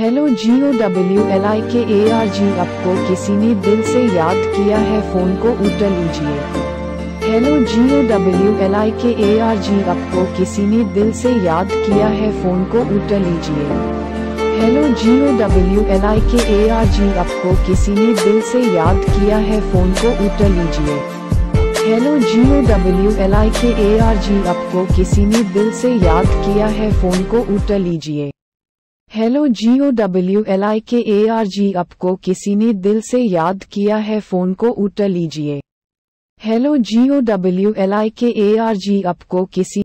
Hello GOWLIKARG, आपको किसी ने दिल से याद किया है, फोन को उठा लीजिए। हेलो GOWLIKARG, आपको किसी ने दिल से याद किया है, फोन को उठा लीजिए। हेलो GOWLIKARG, आपको किसी ने दिल से याद किया है, फोन को उठा लीजिए। हेलो GOWLIKARG, आपको किसी ने दिल से याद किया है, फोन को उठा लीजिए। हेलो GOWLIKARG, आपको किसी ने दिल से याद किया है, फोन को उठा लीजिए। हेलो GOWLIKARG, आपको किसी